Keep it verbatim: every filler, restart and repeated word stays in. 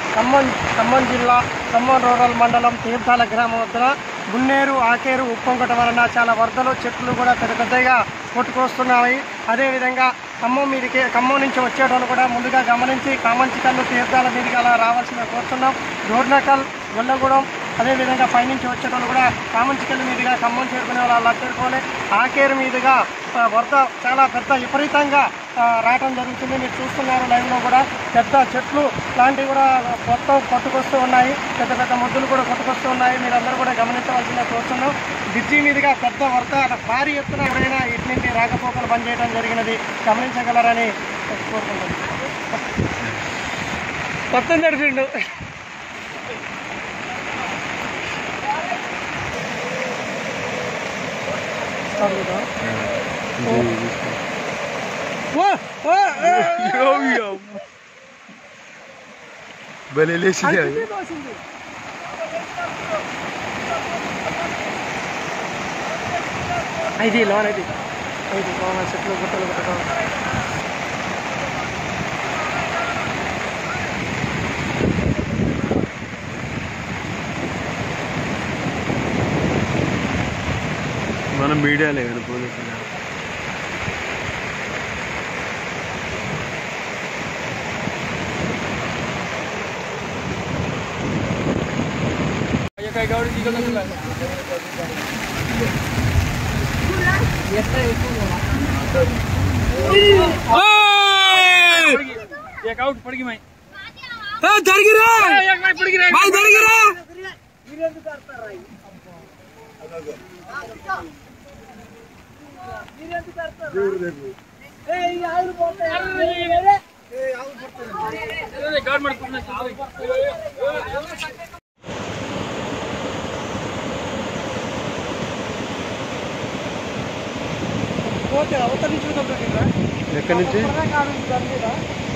ఖమ్మం ఖమ్మం జిల్లా ఖమ్మం రూరల్ మండలం తీర్థాల గ్రామం వద్ద గున్నేరు ఆకేరు ఉప్పొంగటం వలన చాలా వరదలు చెట్లు కూడా పెద్ద పెద్దగా కొట్టుకొస్తున్నాయి. అదేవిధంగా ఖమ్మం మీదకి ఖమ్మం నుంచి వచ్చేటోళ్ళు కూడా ముందుగా గమనించి కామంచికల్లు తీర్థాల మీదకి అలా రావాల్సిన కోరుతున్నాం. డోర్నకల్ గొల్లగూడెం అదేవిధంగా పైనుంచి వచ్చేటోళ్ళు కూడా కామంచికల్లు మీదుగా ఖమ్మం చేరుకునే వాళ్ళు అలా చేరుకోవాలి. ఆకేరు మీదుగా వరద చాలా పెద్ద విపరీతంగా రావటం జరుగుతుంది. మీరు చూస్తున్నారు లైవ్లో కూడా పెద్ద చెట్లు లాంటివి కూడా మొత్తం కొట్టుకొస్తూ ఉన్నాయి. పెద్ద పెద్ద ముద్దులు కూడా కొట్టుకొస్తూ ఉన్నాయి. మీరందరూ కూడా గమనించవలసిందిగా చూస్తున్నాం. బ్రిడ్జి మీదుగా పెద్ద వరద భారీ ఎత్తున ఎవరైనా ఇటు నుండి రాకపోకలు బంద్ చేయడం జరిగినది గమనించగలరని కోరుకుంటున్నాను. మొత్తం జరిగిండు. భలే లేచింది ఇది లోన్ ఇది ఇది లోన్ చెట్లు గుట్టలు గుట్టడం మనం మీడియాలే కానీ పోలీసులు एक आउट पड़ गई मैं ए डर गिरा एक मैं पड़ गई भाई डर गिरा వీరేందుకు కడతారు రాయి వీరేందుకు కడతారు దేవుడు దేవుడు ఏ ఈ ఆవులు పోతాయి ఏ ఆవులు పోతాయి अरे गवर्नमेंट पुलिस పోతే అవతల నుంచి వదిలిరా ఎక్కడి నుంచి కాదు